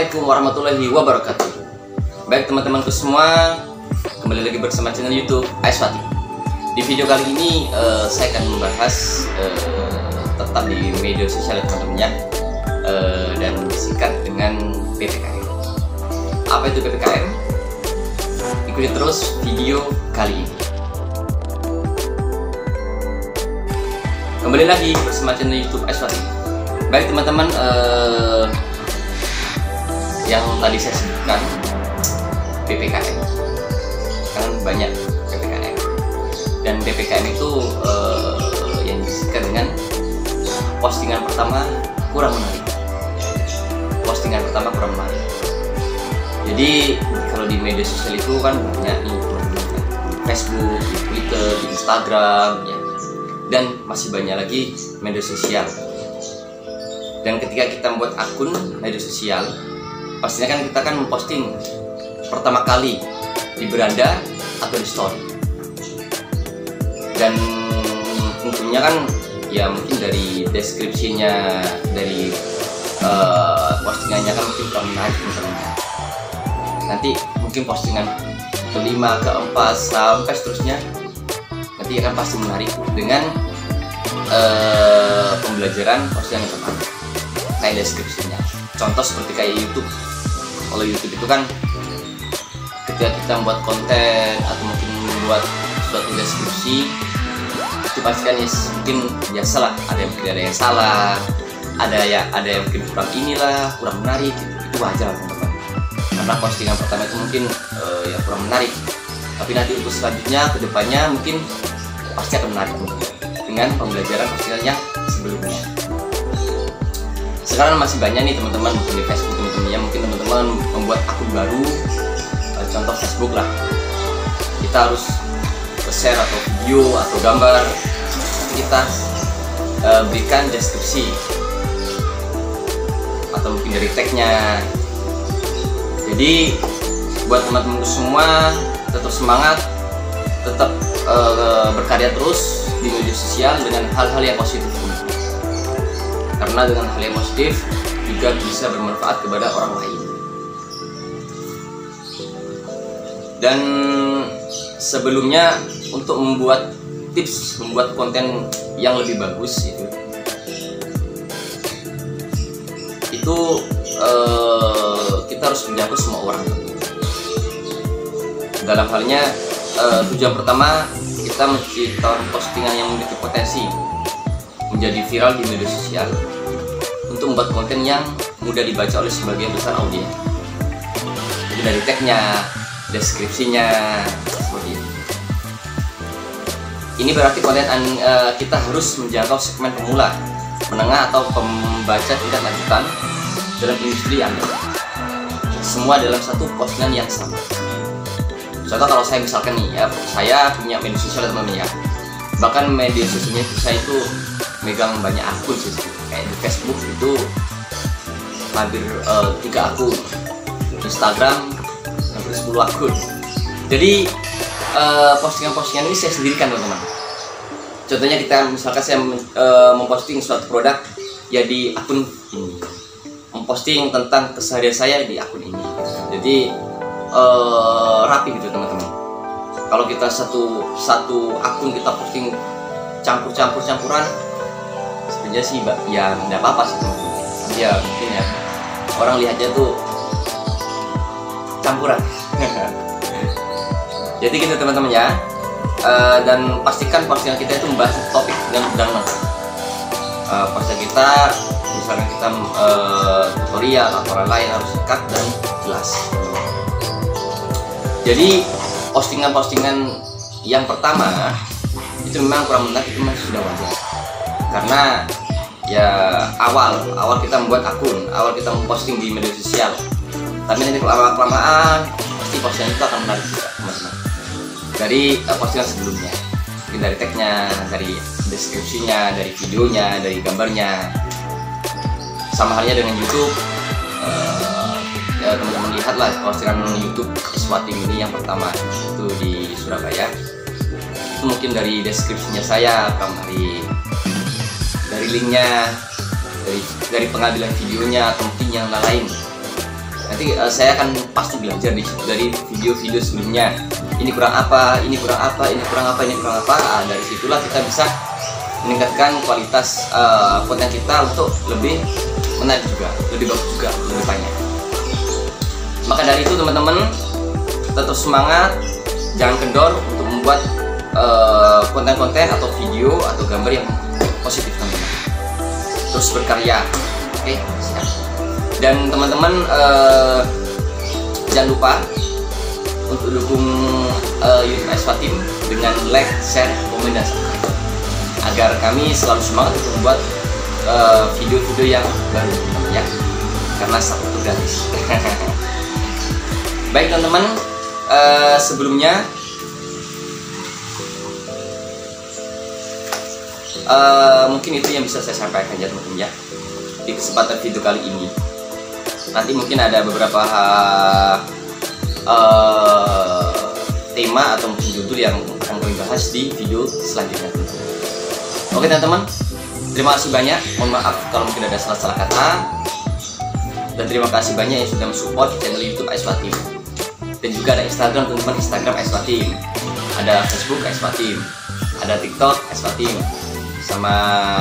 Assalamualaikum warahmatullahi wabarakatuh. Baik teman-temanku semua, kembali lagi bersama channel YouTube Aiswati. Di video kali ini saya akan membahas tetap di media sosial teman-teman ya, dan disingkat dengan PPKM. Apa itu PPKM? Ikuti terus video kali ini. Kembali lagi bersama channel YouTube Aiswati. Baik teman-teman, yang tadi saya sebutkan PPKM, kan banyak PPKM, dan PPKM itu yang disingkat dengan postingan pertama kurang menarik. Postingan pertama kurang menarik. Jadi kalau di media sosial itu kan banyak nih, Facebook, di Twitter, di Instagram, ya, dan masih banyak lagi media sosial. Dan ketika kita membuat akun media sosial, pastinya kan kita akan memposting pertama kali di beranda atau di story, dan tentunya kan ya mungkin dari deskripsinya, dari postingannya kan mungkin kurang menarik misalnya. Nanti mungkin postingan kelima, keempat, sampai seterusnya nanti akan pasti menarik dengan pembelajaran postingan yang pertama, kayak deskripsinya. Contoh seperti kayak YouTube. Kalau YouTube itu kan ketika kita membuat konten atau mungkin membuat suatu deskripsi, itu pasti kan ya, mungkin biasalah ada yang salah, ada yang mungkin kurang inilah, kurang menarik, itu wajar teman-teman. Karena postingan pertama itu mungkin ya kurang menarik, tapi nanti untuk selanjutnya kedepannya mungkin pasti akan menarik dengan pembelajaran postingan yang sebelumnya. Sekarang masih banyak nih teman-teman, mungkin di Facebook teman-temannya, mungkin teman-teman membuat akun baru, contoh Facebook lah, kita harus share atau video atau gambar, kita berikan deskripsi atau mungkin dari tagnya. Jadi buat teman-teman semua, tetap semangat, tetap berkarya terus di media sosial dengan hal-hal yang positif. Karena dengan hal yang positif juga bisa bermanfaat kepada orang lain. Dan sebelumnya untuk membuat tips, membuat konten yang lebih bagus itu kita harus menjangkau semua orang. Dalam halnya tujuan pertama kita menciptakan postingan yang memiliki potensi menjadi viral di media sosial untuk membuat konten yang mudah dibaca oleh sebagian besar audiens. Jadi dari tagnya, deskripsinya, seperti itu. Ini berarti konten kita harus menjangkau segmen pemula, menengah atau pembaca tingkat lanjutan dalam industri Anda. Semua dalam satu postingan yang sama. Contoh kalau saya misalkan nih ya, saya punya media sosial teman-teman ya. Bahkan media sosialnya saya itu megang banyak akun sih, kayak di Facebook itu hampir 3 akun, Instagram hampir 10 akun. Jadi postingan-postingan ini saya sendirikan teman-teman. Contohnya kita misalkan saya memposting suatu produk ya di akun ini, memposting tentang keseharian saya di akun ini. Jadi rapi gitu teman-teman. Kalau kita satu akun kita posting campuran, sebenarnya sih ya nggak apa-apa sih teman-teman. Ya mungkin ya orang lihatnya tuh campuran. Jadi gitu teman-teman ya. Dan pastikan postingan kita itu membahas topik yang lengkap. Postingan kita misalnya kita tutorial atau orang lain harus singkat dan jelas. Jadi postingan-postingan yang pertama itu memang kurang menarik, itu masih sudah wajar. Karena ya awal kita membuat akun, awal kita memposting di media sosial. Tapi nanti kelamaan pasti postingan itu akan menarik juga teman-teman. Dari postingan sebelumnya, mungkin dari tagnya, dari deskripsinya, dari videonya, dari gambarnya. Sama halnya dengan YouTube. Ya teman-teman lihatlah postingan YouTube Aiswati ini yang pertama itu di Surabaya. Itu mungkin dari deskripsinya saya, dari linknya, dari pengambilan videonya atau mungkin yang lain. Nanti saya akan pasti belajar dari video-video sebelumnya. Ini kurang apa, ini kurang apa, ini kurang apa, ini kurang apa. Dari situlah kita bisa meningkatkan kualitas konten kita untuk lebih menarik juga, lebih bagus juga, lebih banyak. Maka dari itu teman-teman, tetap semangat, jangan kendor untuk membuat konten-konten atau video atau gambar yang positif teman-teman. Terus berkarya, oke? Siap. Dan teman-teman jangan lupa untuk dukung YouTube Aiswa Team dengan like, share, komen, dan subscribe agar kami selalu semangat untuk membuat video-video yang baru ya, karena satu gratis. Baik teman-teman, sebelumnya mungkin itu yang bisa saya sampaikan ya teman-teman ya di kesempatan video kali ini. Nanti mungkin ada beberapa tema atau mungkin judul yang akan kami bahas di video selanjutnya. Oke teman-teman, terima kasih banyak. Mohon maaf kalau mungkin ada salah-salah kata. Dan terima kasih banyak yang sudah mensupport channel YouTube Aiswa Team. Dan juga ada Instagram teman-teman, Instagram Aiswa Team. Ada Facebook Aiswa Team. Ada TikTok Aiswa Team. Sama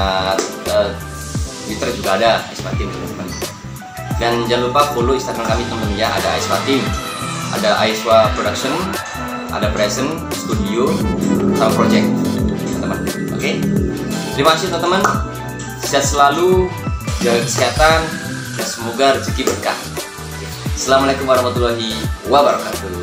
Twitter juga ada Aiswa Team teman-teman. Dan jangan lupa follow Instagram kami teman-teman ya, ada Aiswa Team, ada Aiswa Production, ada Present Studio, sama Project teman-teman. Oke, terima kasih teman-teman, sehat selalu, jaga kesehatan, dan semoga rezeki berkah. Assalamualaikum warahmatullahi wabarakatuh.